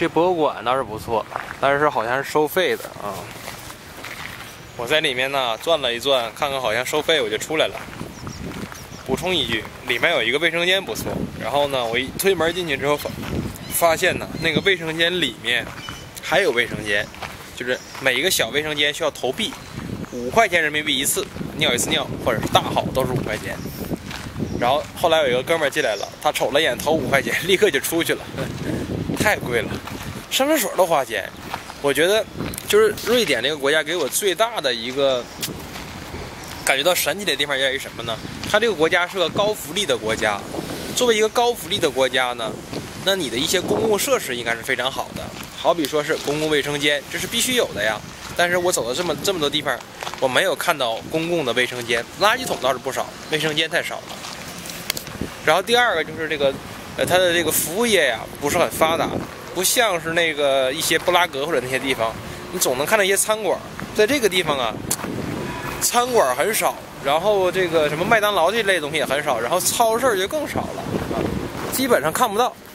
这博物馆倒是不错，但是好像是收费的啊。我在里面呢转了一转，看看好像收费，我就出来了。补充一句，里面有一个卫生间不错。然后呢，我一推门进去之后，发现呢那个卫生间里面还有卫生间，就是每一个小卫生间需要投币，5块钱人民币一次，尿一次尿，或者是大号都是5块钱。然后后来有一个哥们儿进来了，他瞅了一眼投5块钱，立刻就出去了，太贵了，上厕所都花钱。我觉得就是瑞典这个国家给我最大的一个感觉到神奇的地方在于什么呢？它这个国家是个高福利的国家。作为一个高福利的国家呢，那你的一些公共设施应该是非常好的，好比说是公共卫生间，这是必须有的呀。但是我走了这么多地方，我没有看到公共的卫生间，垃圾桶倒是不少，卫生间太少了。然后第二个就是这个，它的这个服务业呀不是很发达，不像是那个一些布拉格或者那些地方，你总能看到一些餐馆。在这个地方啊，餐馆很少，然后这个什么麦当劳这类东西也很少，然后超市就更少了啊，基本上看不到。